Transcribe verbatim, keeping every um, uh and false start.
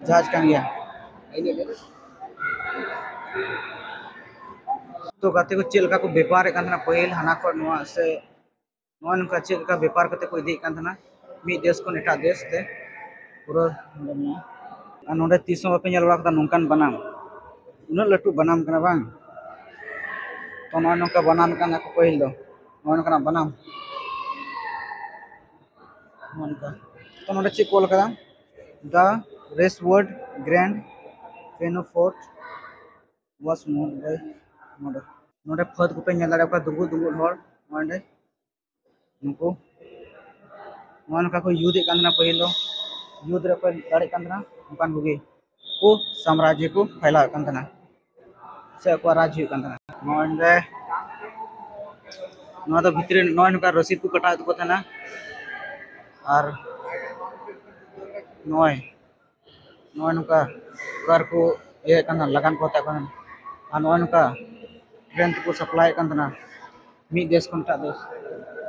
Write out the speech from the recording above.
जहाज kan gया तो गाते को चेल का को व्यापार kan thana पहिल हाना को नवा से नवा नुका चेल का व्यापार करते को इदी kan thana मी देश को एटा देश ते पूरा नोडे तीसों बापे ñel bara kata nungkan banam उन्ना लटू बनाम kana bang तो नवा नुका बनाम kan aku पहिल do नवा नुका बनाम नवा तो नोडे चे कोल कदा the Westward Grand Pianoforte was moved by node node फद को पे ñel दाड़ा दुगु दुगु हर नोडे नुको नवा नुका को युद्ध kan thana पहिल do युद्ध रे पे दाड़े kan thana नुकान बुगी को साम्राज्य को फैला kan thana से को राज्य kan thana नोडे नवा तो भितरे नवा नुका रसीद को कटा को thana और नोय नोय नुका कर को ये kan लगान को ता kan और नोय नुका ट्रेन को सप्लाई kan thana मी देश को ता देश